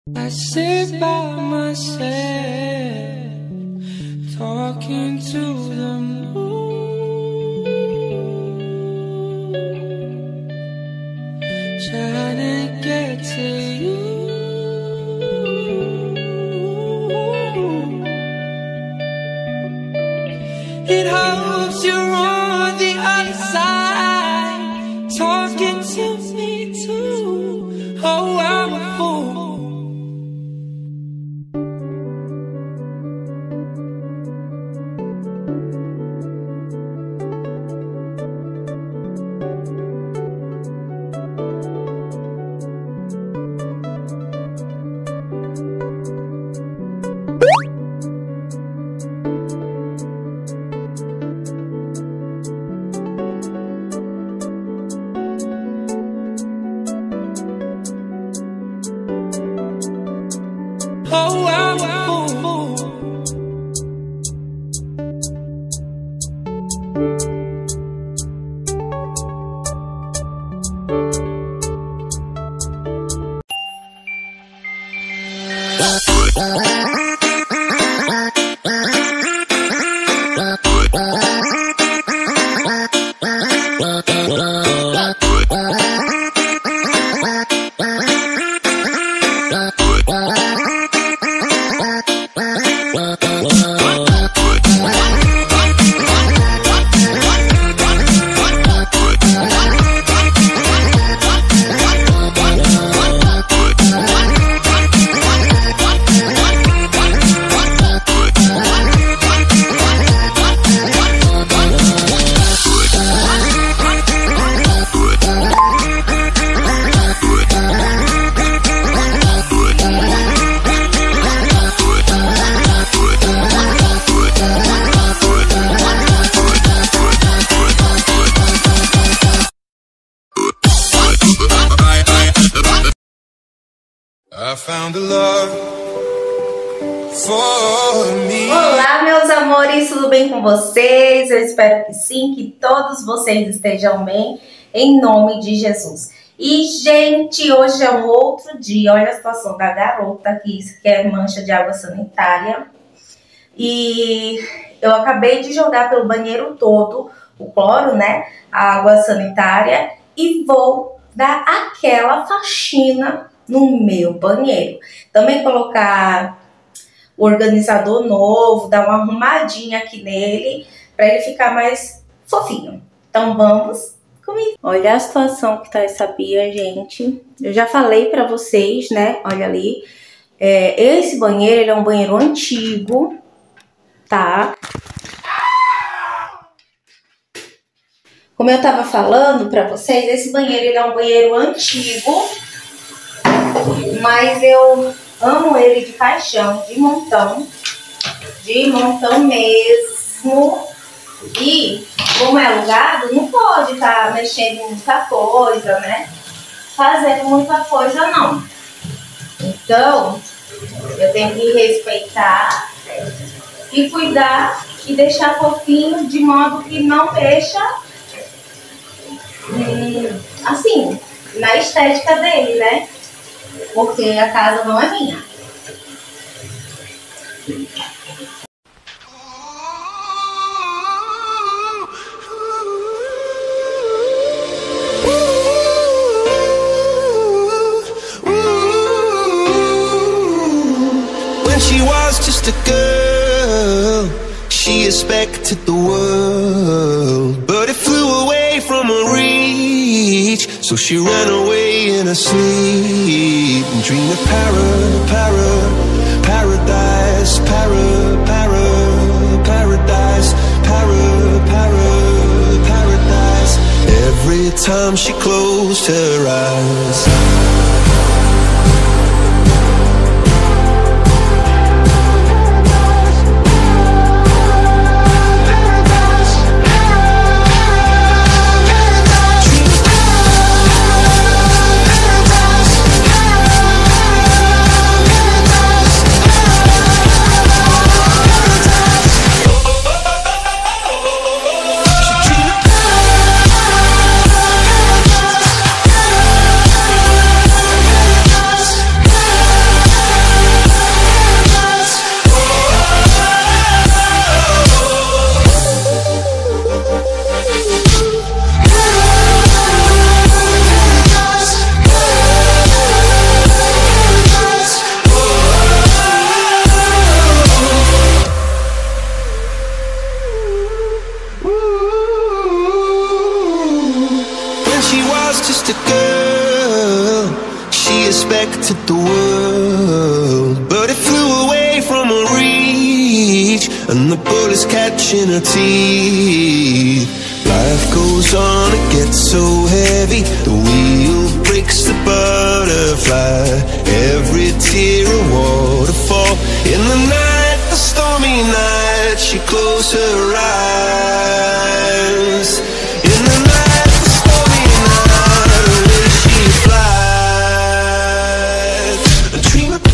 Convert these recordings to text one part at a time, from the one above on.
I sit by myself, talking to the moon, trying to get to you. It hopes you're on the other side, talking to me too. Oh, I'm a fool. Oh, I'm a fool. I found a love for me. Olá, meus amores, tudo bem com vocês? Eu espero que sim, que todos vocês estejam bem, em nome de Jesus. E, gente, hoje é um outro dia. Olha a situação da garota aqui, que é mancha de água sanitária. E eu acabei de jogar pelo banheiro todo o cloro, né? A água sanitária. E vou dar aquela faxina no meu banheiro. Também colocar o organizador novo, dar uma arrumadinha aqui nele, para ele ficar mais fofinho. Então vamos comigo. Olha a situação que tá essa pia, gente. Eu já falei para vocês, né? Olha ali. Esse banheiro, ele é um banheiro antigo, tá? Como eu tava falando para vocês, esse banheiro, ele é um banheiro antigo, mas eu amo ele de paixão, de montão mesmo. E como é alugado, não pode estar mexendo em muita coisa, né? Fazendo muita coisa não. Então, eu tenho que respeitar e cuidar e deixar fofinho, de modo que não deixa assim, na estética dele, né? Porque a casa não é minha. When she was just a girl, she expected the world, but it flew away from her reach. So she ran away in her sleep and dreamed of paradise, paradise. Every time she closed her eyes. and the bullets catching her teeth. Life goes on, it gets so heavy, the wheel breaks the butterfly. Every tear a waterfall. In the night, the stormy night, she closed her eyes. In the night, the stormy night, away she flies. A dream of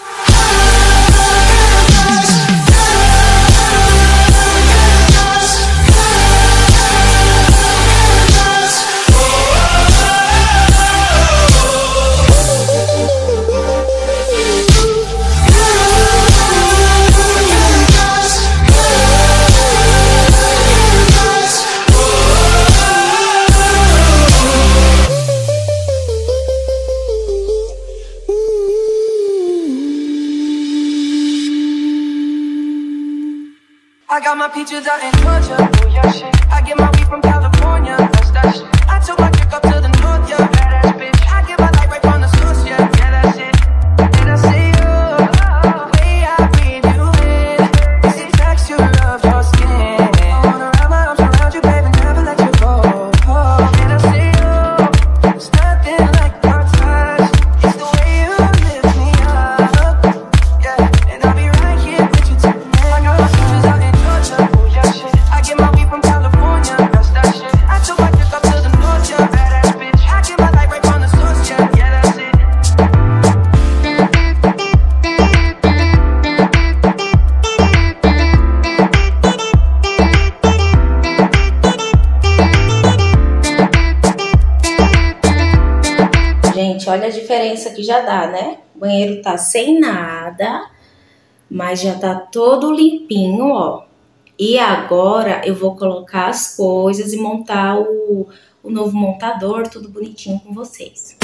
I got my peaches out in Georgia, oh yeah shit. I get my weed from California, that's that shit. I took my chick up to the north, yeah, badass bitch. I get my light right from the source, yeah, that's it. And I say, oh, the way I breathe you in, it's the texture of your skin. I wanna wrap my arms around you, baby, never let you go. And I say, oh, there's nothing like your touch. It's the way you lift me up, yeah. And I'll be right here with you till the end. I got my peaches out in oh yeah shit. I get my weed from California, that's that shit. I took my chick up to the north, yeah, badass bitch. I get my light right from the source, yeah, that's it. Gente, olha a diferença que já dá, né? O banheiro tá sem nada, mas já tá todo limpinho, ó. E agora eu vou colocar as coisas e montar o novo montador, tudo bonitinho com vocês.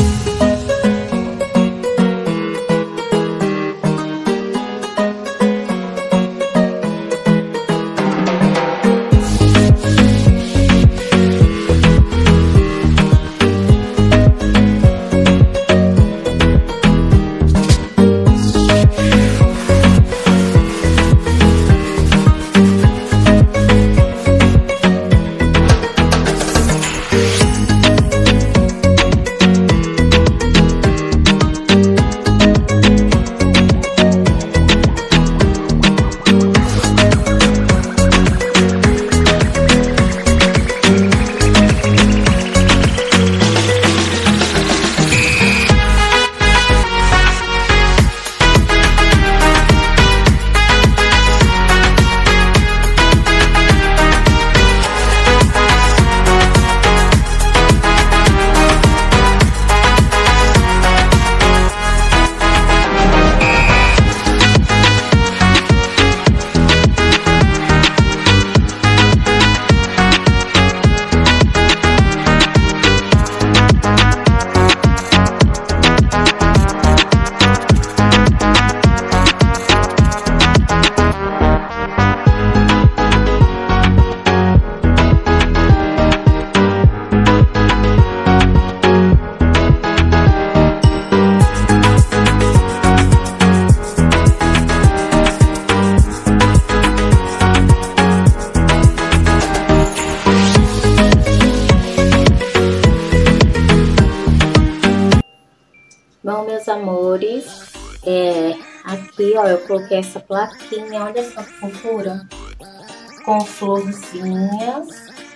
Bom, meus amores, aqui, ó, eu coloquei essa plaquinha, olha essa fofura, com florzinhas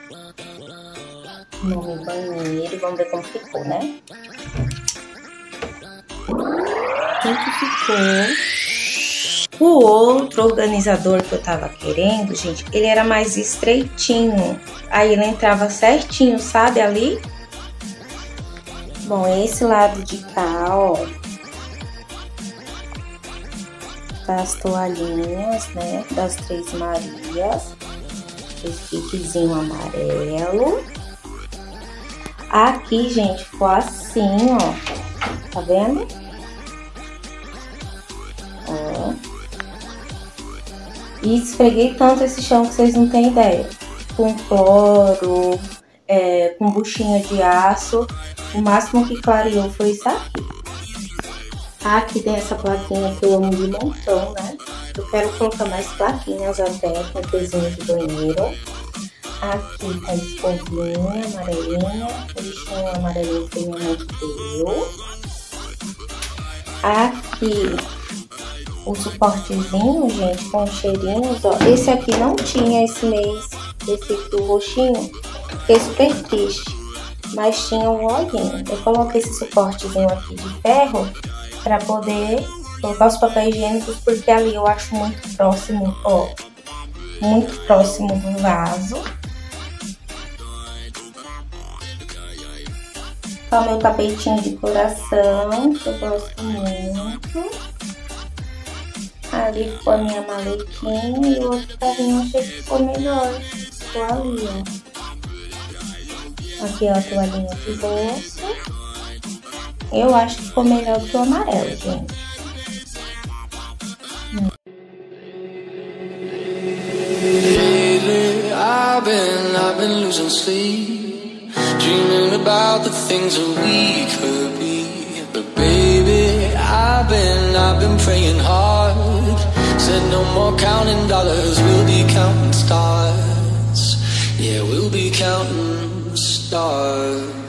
no banheiro. Vamos ver como ficou, né? Assim que ficou. O outro organizador que eu tava querendo, gente, ele era mais estreitinho. Aí ele entrava certinho, sabe, ali? Bom, esse lado de cá, ó, das toalhinhas, né, das Três Marias, esse piquezinho amarelo. Aqui, gente, ficou assim, ó, tá vendo? Ó. E esfreguei tanto esse chão que vocês não têm ideia. Com cloro, com buchinha de aço. O máximo que clareou foi isso aqui. Aqui tem essa plaquinha que eu amo de montão, né? Eu quero colocar mais plaquinhas até com coisinha de banheiro. Aqui tá a escovinha amarelinha, o lixinho amarelinho que minha mãe deu. Aqui o suportezinho, gente, com cheirinhos, ó. Esse aqui não tinha esse mês, esse aqui, o roxinho, fiquei super triste, mas tinha um olhinho. Eu coloquei esse suportezinho aqui de ferro pra poder colocar os papéis higiênicos, porque ali eu acho muito próximo, ó, muito próximo do vaso. Ó, meu tapetinho de coração, que eu gosto muito. Ali ficou a minha maletinha e o outro carrinho achei que ficou melhor. Ficou ali, ó. Aqui, ó, a toalhinha de bolso. Eu acho que ficou melhor do que o amarelo, gente. Lately, I've been losing sleep, dreaming about the things that we could be. But baby, I've been praying hard. Said no more counting dollars, we'll be counting stars. Yeah, we'll be counting stars.